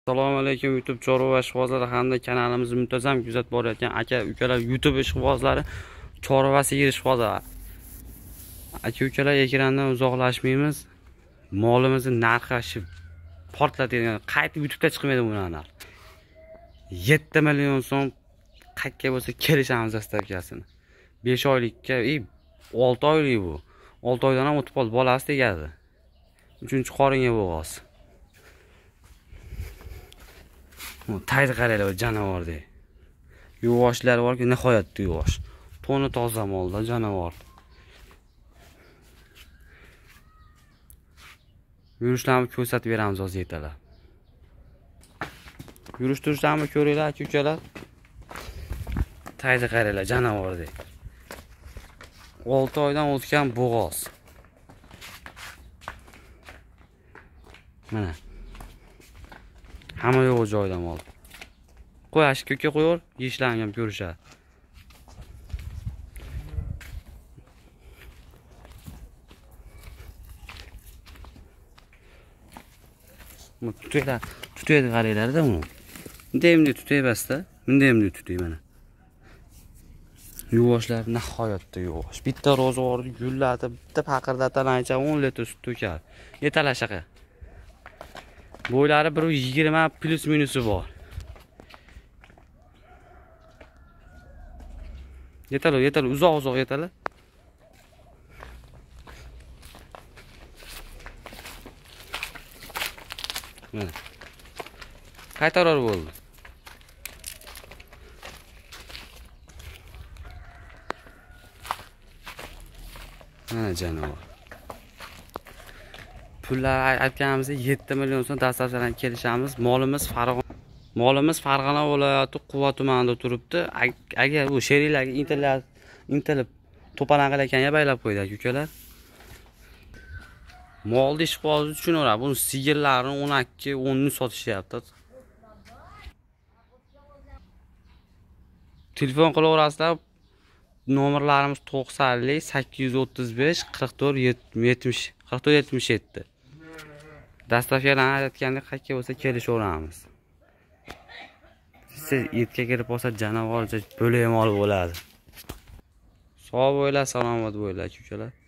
Assalomu alaykum YouTube chorva va ishqibozlari hamda kanalimizni muntazam kuzatib borayotgan aka ukalar YouTube ishqibozlari, chorva va sigir ishqibozlari. Aka ukalar, ekrandan uzoqlashmaymiz. Molimizni narxi portlatadigan, qaytib YouTube'da chiqmaydi bu narx. 7 million so'm qayerga bo'lsa kelishamiz dastavkasini. 5 oylikka, 6 oylik bu. 6 oydan ham o'tib qoldi, bolasi tegadi. 3-qoringa bo'g'oz. Tayri qaraylar, jonivordek. Yuvoshlar borki, nihoyatda yuvosh. To'ni toza molda jonivor. Yurishlarni ko'rsatib beramiz hozir yetalar. Yurish-turishlarni ko'ringlar aka-ukalar. Tayri qaraylar, jonivordek. 6 oydan o'tgan bo'g'oz. Mana. Hamma yo'q joyda mol. Qo'yash ko'kka qo'yor, yeyishlarni ham ko'rishadi. Tutaydi qaranglar-da uni. Bunday tutayapsiz-da. Bunday tutay mana. Yuvoshlar nihoyatda yuvosh. Bitta ro'zg'orni gullatib, bitta paqirdatanaycha 10 litr sut to'kadi. Yetalar shaqa. Bo'ylari 120 plus minusi bor. Yetalar, uzoq yetalar. Mana. Qaytarar bo'ldi. Mana jonivor. Pullar aytganimizda 7 million so'm dastavkadan kelishamiz. Molimiz Farg'ona viloyati Quva tumanida turibdi. Agar bu sheriklarga intilib to'palan qilayotgan baylab qo'ydi aka-ukalar. Molni ishqibozini tushunaveradi. Buni sigirlarni 12-10 ni sotishyapti. Telefon qilaverasizlar. Nomerlarimiz 90 835 44 77. Dastavkadan aytganda qayerga bo'lsa kelishaveramiz. Siz yetga kelib bo'lsa janavorcha bo'layam olib bo'ladi. Sog' bo'ylar, salomat bo'ylar aka-ukalar.